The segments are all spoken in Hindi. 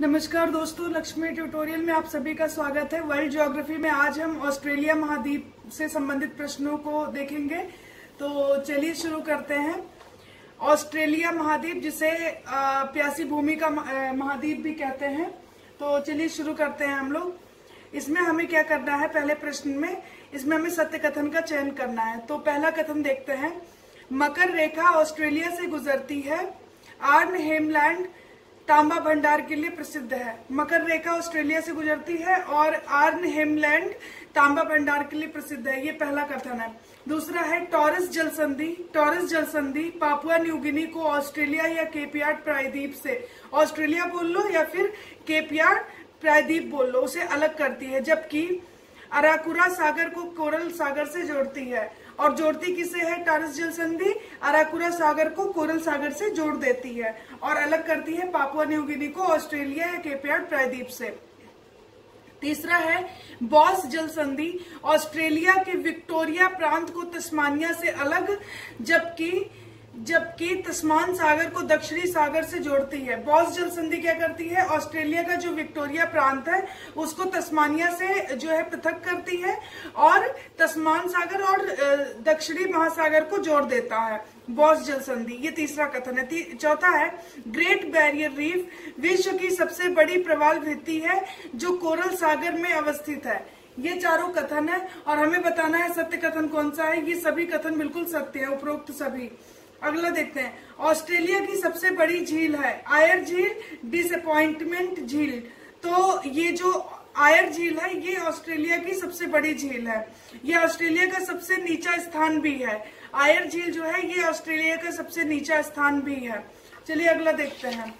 नमस्कार दोस्तों, लक्ष्मी ट्यूटोरियल में आप सभी का स्वागत है। वर्ल्ड ज्योग्राफी में आज हम ऑस्ट्रेलिया महाद्वीप से संबंधित प्रश्नों को देखेंगे। तो चलिए शुरू करते हैं। ऑस्ट्रेलिया महाद्वीप, जिसे प्यासी भूमि का महाद्वीप भी कहते हैं। तो चलिए शुरू करते हैं हम लोग। इसमें हमें क्या करना है, पहले प्रश्न में इसमें हमें सत्य कथन का चयन करना है। तो पहला कथन देखते हैं। मकर रेखा ऑस्ट्रेलिया से गुजरती है। आर्न हेमलैंड तांबा भंडार के लिए प्रसिद्ध है। मकर रेखा ऑस्ट्रेलिया से गुजरती है और आर्न हेमलैंड तांबा भंडार के लिए प्रसिद्ध है। ये पहला कथन है। दूसरा है टॉरस जल संधि। टॉरस जल संधि पापुआ न्यू गिनी को ऑस्ट्रेलिया या केप यार्ड प्रायद्वीप से, ऑस्ट्रेलिया बोल लो या फिर केप यार्ड प्रायद्वीप बोल लो, उसे अलग करती है। जबकि अराकुरा सागर को कोरल सागर से जोड़ती है। और जोड़ती किसे है? टॉरस जल संधि अराकुरा सागर को कोरल सागर से जोड़ देती है और अलग करती है पापुआ न्यू गिनी को ऑस्ट्रेलिया या केप यार्ड प्रायद्वीप से। तीसरा है बॉस जल संधि ऑस्ट्रेलिया के विक्टोरिया प्रांत को तस्मानिया से अलग, जबकि तस्मान सागर को दक्षिणी सागर से जोड़ती है। बॉस जल संधि क्या करती है? ऑस्ट्रेलिया का जो विक्टोरिया प्रांत है उसको तस्मानिया से जो है पृथक करती है और तस्मान सागर और दक्षिणी महासागर को जोड़ देता है। बॉस जल संधि, ये तीसरा कथन है। चौथा है ग्रेट बैरियर रीफ विश्व की सबसे बड़ी प्रवाल भित्ति है जो कोरल सागर में अवस्थित है। ये चारों कथन है और हमें बताना है सत्य कथन कौन सा है। ये सभी कथन बिल्कुल सत्य है, उपरोक्त सभी। अगला देखते हैं। ऑस्ट्रेलिया की सबसे बड़ी झील है आयर झील, डिसअपॉइंटमेंट झील। तो ये जो आयर झील है ये ऑस्ट्रेलिया की सबसे बड़ी झील है। ये ऑस्ट्रेलिया का सबसे नीचा स्थान भी है। आयर झील जो है ये ऑस्ट्रेलिया का सबसे नीचा स्थान भी है। चलिए अगला देखते हैं।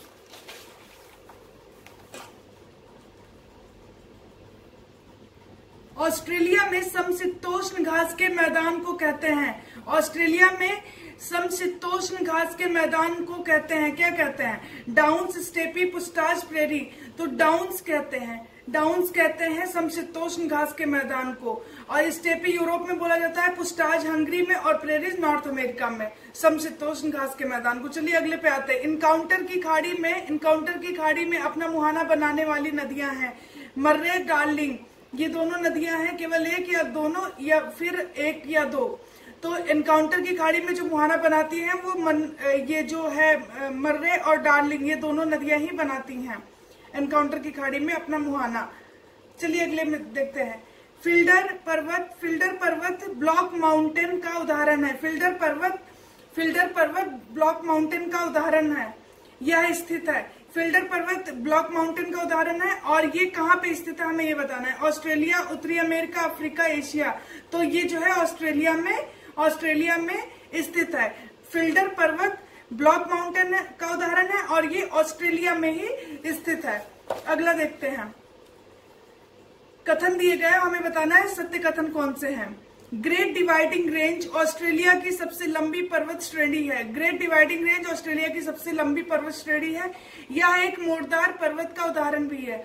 ऑस्ट्रेलिया में समशीतोष्ण घास के मैदान को कहते हैं। ऑस्ट्रेलिया में समशीतोष्ण घास के मैदान को कहते हैं, क्या कहते हैं? Downs, steppe, pusztas, prairie. तो डाउन्स कहते हैं समशीतोष्ण घास के मैदान को। और स्टेपी यूरोप में बोला जाता है, पुस्टाज हंगरी में और प्रेरीज नॉर्थ अमेरिका में, समशीतोष्ण घास के मैदान को। चलिए अगले पे आते हैं। इनकाउंटर की खाड़ी में अपना मुहाना बनाने वाली नदियां हैं मर्रे, डार्लिंग। ये दोनों नदियां हैं, केवल एक या दोनों या फिर एक या दो। तो एनकाउंटर की खाड़ी में जो मुहाना बनाती हैं वो ये जो है मर्रे और डार्लिंग, ये दोनों नदियां ही बनाती हैं एनकाउंटर की खाड़ी में अपना मुहाना। चलिए अगले में देखते हैं। फिल्डर पर्वत ब्लॉक माउंटेन का उदाहरण है। फिल्डर पर्वत ब्लॉक माउंटेन का उदाहरण है। यह स्थित है। फिल्डर पर्वत ब्लॉक माउंटेन का उदाहरण है और ये कहाँ पे स्थित है हमें ये बताना है। ऑस्ट्रेलिया, उत्तरी अमेरिका, अफ्रीका, एशिया। तो ये जो है ऑस्ट्रेलिया में स्थित है। फिल्डर पर्वत ब्लॉक माउंटेन का उदाहरण है और ये ऑस्ट्रेलिया में ही स्थित है। अगला देखते हैं। कथन दिए गए, हमें बताना है सत्य कथन कौन से हैं। ग्रेट डिवाइडिंग रेंज ऑस्ट्रेलिया की सबसे लंबी पर्वत श्रेणी है। ग्रेट डिवाइडिंग रेंज ऑस्ट्रेलिया की सबसे लंबी पर्वत श्रेणी है। यह एक मोड़दार पर्वत का उदाहरण भी है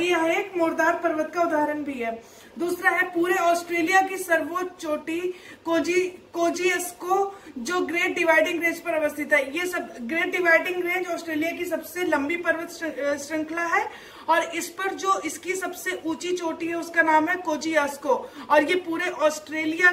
दूसरा है पूरे ऑस्ट्रेलिया की सर्वोच्च चोटी कोजियस्को जो ग्रेट डिवाइडिंग रेंज पर अवस्थित है। ये सब ग्रेट डिवाइडिंग रेंज ऑस्ट्रेलिया की सबसे लंबी पर्वत श्रृंखला है और इस पर जो इसकी सबसे ऊंची चोटी है उसका नाम है कोजियस्को। और ये पूरे ऑस्ट्रेलिया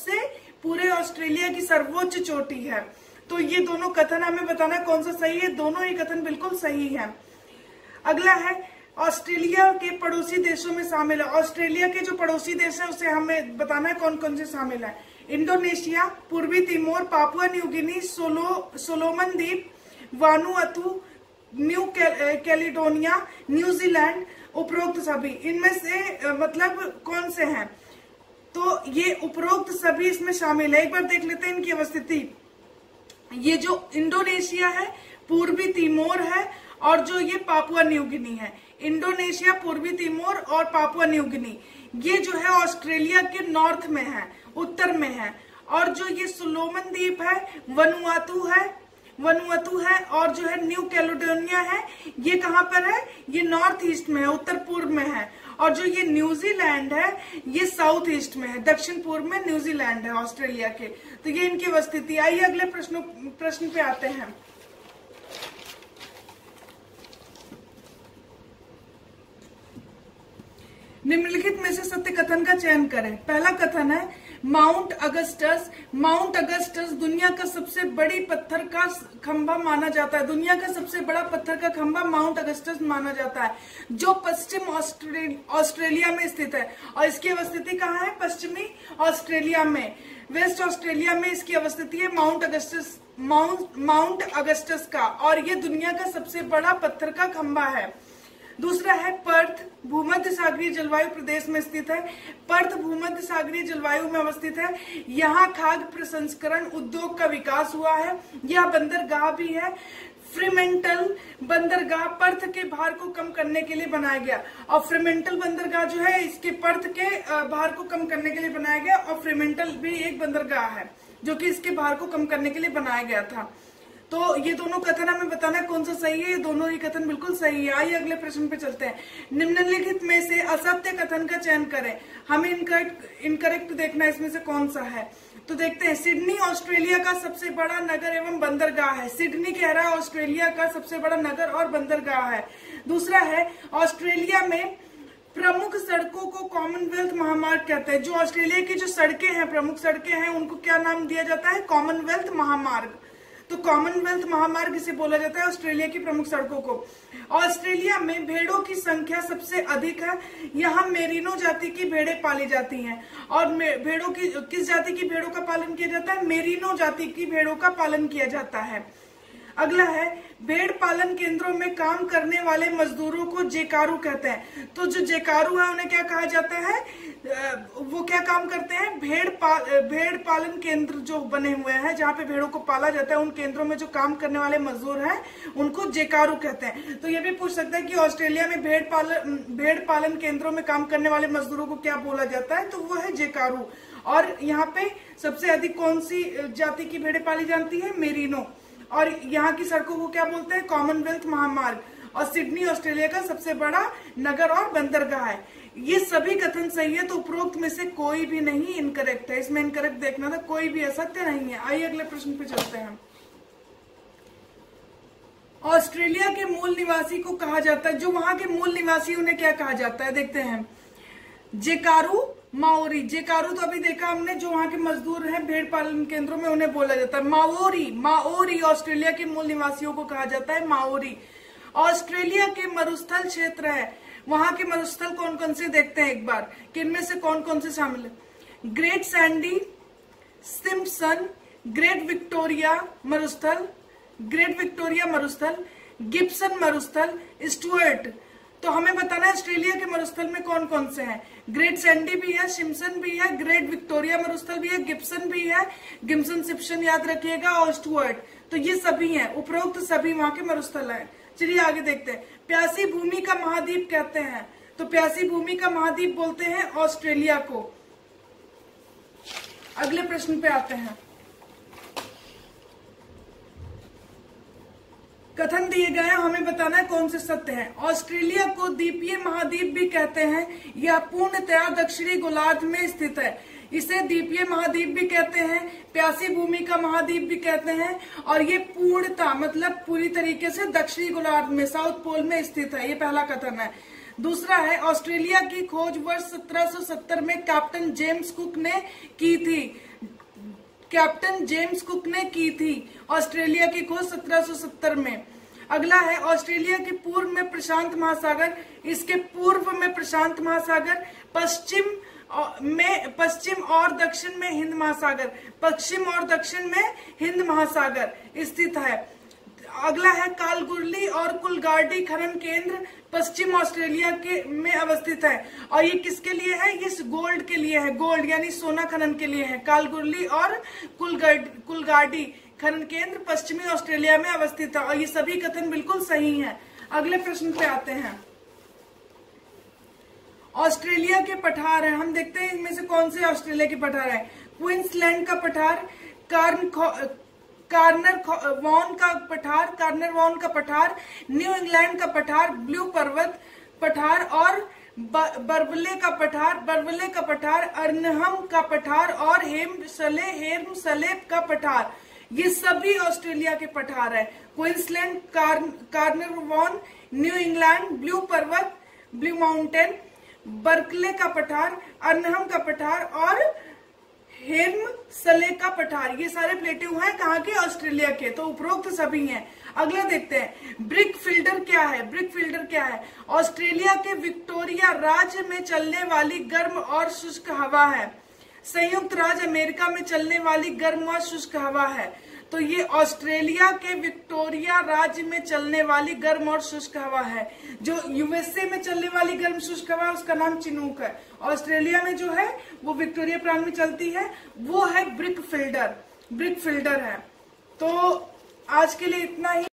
की सर्वोच्च चोटी है। तो ये दोनों कथन हमें बताना है कौन सा सही है। दोनों ही कथन बिल्कुल सही है। अगला है ऑस्ट्रेलिया के पड़ोसी देशों में शामिल है। ऑस्ट्रेलिया के जो पड़ोसी देश है उसे हमें बताना है कौन कौन से शामिल है। इंडोनेशिया, पूर्वी Timor, Papua New Guinea, Solomon द्वीप, वानुअतु, न्यू कैलिडोनिया, न्यूजीलैंड। उपरोक्त सभी इनमें से मतलब कौन से हैं? तो ये उपरोक्त सभी इसमें शामिल है। एक बार देख लेते हैं इनकी अवस्थिति। ये जो इंडोनेशिया है, पूर्वी तिमोर है और जो ये पापुआ न्यू गिनी है। इंडोनेशिया, पूर्वी तिमोर और पापुआ न्यू गिनी ये जो है ऑस्ट्रेलिया के नॉर्थ में है, उत्तर में है। और जो ये सोलोमन द्वीप है, वनुअतु है और जो है न्यू कैलिडोनिया है, ये कहाँ पर है? ये नॉर्थ ईस्ट में है, उत्तर पूर्व में है। और जो ये न्यूजीलैंड है ये साउथ ईस्ट में है, दक्षिण पूर्व में न्यूजीलैंड है ऑस्ट्रेलिया के। तो ये इनकी अवस्थिति। आइए अगले प्रश्न पे आते हैं। निम्नलिखित में से सत्य कथन का चयन करें। पहला कथन है माउंट अगस्टस। माउंट अगस्टस दुनिया का सबसे बड़ी पत्थर का खंभा माना जाता है। दुनिया का सबसे बड़ा पत्थर का खंभा माउंट अगस्टस माना जाता है, जो पश्चिम ऑस्ट्रेलिया में स्थित है। और इसकी अवस्थिति कहाँ है? पश्चिमी ऑस्ट्रेलिया में, वेस्ट ऑस्ट्रेलिया में इसकी अवस्थिति है माउंट अगस्टस का, और ये दुनिया का सबसे बड़ा पत्थर का खंभा है। दूसरा है पर्थ, भूमध्य सागरीय जलवायु प्रदेश में स्थित है। पर्थ भूमध्य सागरीय जलवायु में अवस्थित है। यहाँ खाद्य प्रसंस्करण उद्योग का विकास हुआ है। यह बंदरगाह भी है। फ्रीमेंटल बंदरगाह पर्थ के भार को कम करने के लिए बनाया गया, और फ्रीमेंटल बंदरगाह जो है इसके पर्थ के भार को कम करने के लिए बनाया गया, और फ्रीमेंटल भी एक बंदरगाह है जो कि इसके भार को कम करने के लिए बनाया गया था। तो ये दोनों कथन हमें बताना है कौन सा सही है। ये दोनों ही कथन बिल्कुल सही है। आइए अगले प्रश्न पे चलते हैं। निम्नलिखित में से असत्य कथन का चयन करें। हमें इनकरेक्ट देखना है इसमें से कौन सा है। तो देखते हैं, सिडनी ऑस्ट्रेलिया का सबसे बड़ा नगर एवं बंदरगाह है। सिडनी कह रहा है ऑस्ट्रेलिया का सबसे बड़ा नगर और बंदरगाह है। दूसरा है ऑस्ट्रेलिया में प्रमुख सड़कों को कॉमनवेल्थ महामार्ग कहते हैं। जो ऑस्ट्रेलिया की जो सड़कें हैं, प्रमुख सड़कें हैं, उनको क्या नाम दिया जाता है? कॉमनवेल्थ महामार्ग। तो कॉमनवेल्थ महामार्ग इसे बोला जाता है ऑस्ट्रेलिया की प्रमुख सड़कों को। ऑस्ट्रेलिया में भेड़ों की संख्या सबसे अधिक है। यहाँ मेरिनो जाति की भेड़ें पाली जाती हैं। और भेड़ों की किस जाति की भेड़ों का पालन किया जाता है? मेरिनो जाति की भेड़ों का पालन किया जाता है। अगला है भेड़ पालन केंद्रों में काम करने वाले मजदूरों को जेकारू कहते हैं। तो जो जेकारू है उन्हें क्या कहा जाता है? वो क्या काम करते हैं? भेड़ पालन केंद्र जो बने हुए हैं जहाँ पे भेड़ों को पाला जाता है, उन केंद्रों में जो काम करने वाले मजदूर हैं उनको जेकारू कहते हैं। तो ये भी पूछ सकता है कि ऑस्ट्रेलिया में भेड़ पालन केंद्रों में काम करने वाले मजदूरों को क्या बोला जाता है? तो वो है जेकारू। और यहाँ पे सबसे अधिक कौन सी जाति की भेड़ें पाली जाती है? मेरिनो। और यहाँ की सड़कों को क्या बोलते हैं? कॉमनवेल्थ महामार्ग। और सिडनी ऑस्ट्रेलिया का सबसे बड़ा नगर और बंदरगाह है। ये सभी कथन सही है, तो उपरोक्त में से कोई भी नहीं इनकरेक्ट है। इसमें इनकरेक्ट देखना था, कोई भी असत्य नहीं है। आइए अगले प्रश्न पे चलते हैं। ऑस्ट्रेलिया के मूल निवासी को कहा जाता है, जो वहां के मूल निवासी उन्हें क्या कहा जाता है? देखते हैं, जेकारू, माओरी। जेकारू तो अभी देखा हमने, जो वहां के मजदूर हैं भेड़ पालन केंद्रों में, उन्हें बोला जाता है माओरी ऑस्ट्रेलिया के मूल निवासियों को कहा जाता है माओरी। ऑस्ट्रेलिया के मरुस्थल क्षेत्र है। वहां के मरुस्थल कौन कौन से देखते हैं एक बार, कि इनमें से कौन कौन से शामिल है? Great Sandy, Simpson, Great Victoria मरुस्थल, गिब्सन मरुस्थल, स्टुअर्ट। तो हमें बताना है ऑस्ट्रेलिया के मरुस्थल में कौन कौन से हैं। ग्रेट सैंडी भी है, सिम्पसन भी है, ग्रेट विक्टोरिया मरुस्थल भी है, गिब्सन भी है, गिब्सन सिम्पसन याद रखिएगा, और स्टुअर्ट। तो ये सभी हैं, उपरोक्त सभी वहां के मरुस्थल हैं। चलिए आगे देखते हैं। प्यासी भूमि का महाद्वीप कहते हैं। तो प्यासी भूमि का महाद्वीप बोलते हैं ऑस्ट्रेलिया को। अगले प्रश्न पे आते हैं। कथन दिए गए हैं, हमें बताना है कौन से सत्य है। ऑस्ट्रेलिया को द्वीपीय महाद्वीप भी कहते हैं। यह पूर्णतया दक्षिणी गोलार्ध में स्थित है। इसे द्वीपीय महाद्वीप भी कहते हैं, प्यासी भूमि का महाद्वीप भी कहते हैं, और ये पूर्णता मतलब पूरी तरीके से दक्षिणी गोलार्ध में, साउथ पोल में स्थित है। ये पहला कथन है। दूसरा है ऑस्ट्रेलिया की खोज वर्ष 1770 में कैप्टन जेम्स कुक ने की थी। कैप्टन जेम्स कुक ने की थी ऑस्ट्रेलिया की खोज 1770 में। अगला है ऑस्ट्रेलिया के पूर्व में प्रशांत महासागर, इसके पूर्व में प्रशांत महासागर, पश्चिम और दक्षिण में हिंद महासागर, पश्चिम और दक्षिण में हिंद महासागर स्थित है। अगला है कालगुरली और कुलगार्डी खनन केंद्र पश्चिम ऑस्ट्रेलिया के में अवस्थित है। और ये किसके लिए है? ये गोल्ड के लिए है, गोल्ड यानी सोना खनन के लिए है। कालगुरली और कुलगार्डी खनन केंद्र पश्चिमी ऑस्ट्रेलिया में अवस्थित है। और ये सभी कथन बिल्कुल सही हैं। अगले प्रश्न पे आते हैं। ऑस्ट्रेलिया के पठार हैं, हम देखते हैं इनमें से कौन से ऑस्ट्रेलिया के पठार हैं। क्वींसलैंड का पठार, कार्नरवॉन का पठार, न्यू इंग्लैंड का पठार, ब्लू पर्वत पठार और बर्वले का पठार, अर्नहम का पठार और हेर्मसले का पठार। ये सभी ऑस्ट्रेलिया के पठार है। Queensland, Carnarvon, New England, Blue पर्वत, ब्लू माउंटेन, बर्कले का पठार, अर्नहम का पठार और हेर्मसले का पठार। ये सारे प्लेट्यू हैं कहाँ के? ऑस्ट्रेलिया के। तो उपरोक्त सभी हैं। अगला देखते हैं, ब्रिक फिल्डर क्या है? ब्रिक फिल्डर क्या है? ऑस्ट्रेलिया के विक्टोरिया राज्य में चलने वाली गर्म और शुष्क हवा है। संयुक्त राज्य अमेरिका में चलने वाली गर्म और शुष्क हवा है। तो ये ऑस्ट्रेलिया के विक्टोरिया राज्य में चलने वाली गर्म और शुष्क हवा है। जो यूएसए में चलने वाली गर्म शुष्क हवा है उसका नाम चिनूक है। ऑस्ट्रेलिया में जो है वो विक्टोरिया प्रांत में चलती है, वो है ब्रिक फिल्डर। ब्रिक फिल्डर है। तो आज के लिए इतना ही।